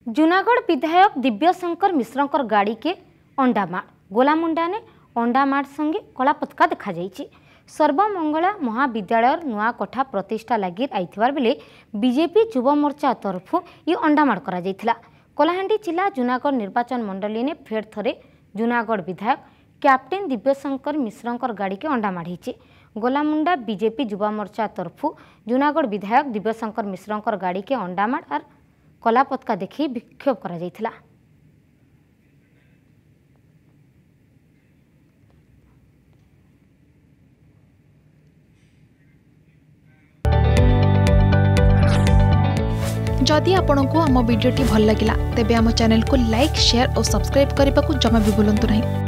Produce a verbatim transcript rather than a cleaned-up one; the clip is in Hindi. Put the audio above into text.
जूनागढ़ विधायक दिव्यशंकर मिश्रंकर गाड़ी के अंडामाड़ गोलामुंडा ने अंडामाड़ संगे कला पताका देखा जायछि। सर्वमंगला महाविद्यालय नुआ कोठा प्रतिष्ठा लगी आईथिबार बेले बीजेपी युव मोर्चा तरफ ये अंडामाड़ करा जायथिला। कलाहांडी जिला जूनागढ़ निर्वाचन मंडली ने फेर थरे जूनागढ़ विधायक कैप्टेन दिव्यशंकर मिश्रंकर गाड़ी के अंडामाड़ होइछि। गोलामुंडा बीजेपी युवा मोर्चा तरफ जूनागढ़ विधायक दिव्यशंकर मिश्रंकर गाड़ी के अंडामाड़ और कला पताका देखि विक्षोभ करा जायथिला। जदि आपंक आम भिडी भल लगा तेब आम चैनल को लाइक शेयर और सब्सक्राइब करने को जमा भी भूलु नहीं।